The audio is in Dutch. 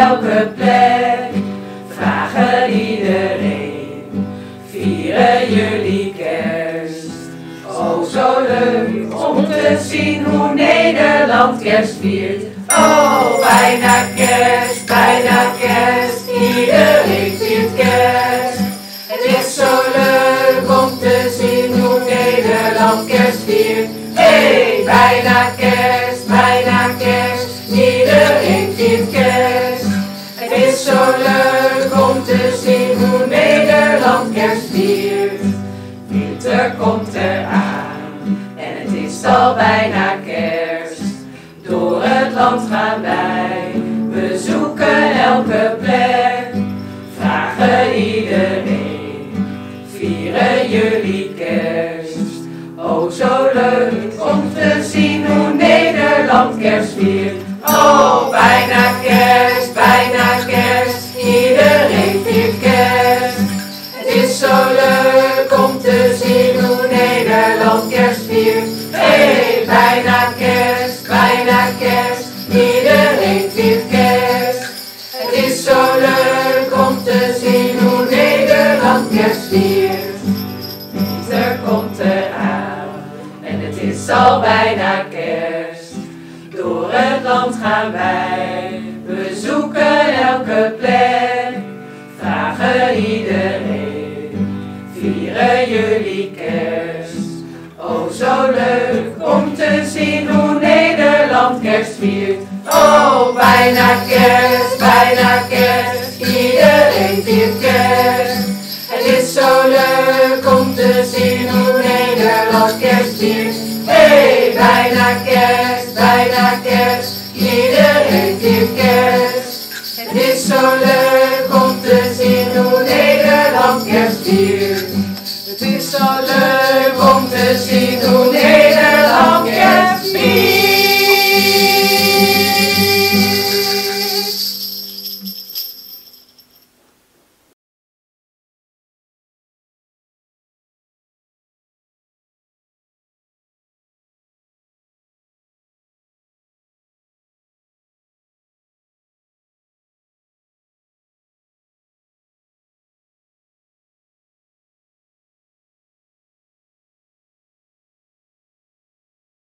elke plek. Vragen iedereen, vieren jullie kerst? Oh, zo leuk om te zien hoe Nederland kerst viert. Oh, bijna kerst, iedereen viert kerst. Het is zo leuk om te zien hoe Nederland kerst viert. Hey, bijna kerst, iedereen viert kerst. Het is zo leuk om te zien hoe Nederland kerst viert. Winter komt eraan en het is al bijna kerst. Door het land gaan wij, bezoeken elke plek. Vragen iedereen, vieren jullie kerst? Oh, zo leuk om te zien hoe Nederland kerst viert. Oh, bijna kerst, iedereen viert kerst. Het is zo leuk om te zien hoe Nederland kerst viert. Hey, bijna kerst, iedereen viert kerst. Het is zo leuk om te zien hoe Nederland kerst viert. Winter komt eraan en het is al bijna kerst. Door het land gaan wij, bezoeken elke plek. Vragen iedereen, vieren jullie kerst? Oh, zo leuk om te zien hoe Nederland kerst viert. Oh, bijna kerst, iedereen viert kerst. Het is zo leuk om te zien hoe Nederland kerst viert. Hey, bijna kerst, iedereen viert kerst. Het is zo leuk om te zien hoe Nederland kerst viert. Het is zo leuk om te zien hoe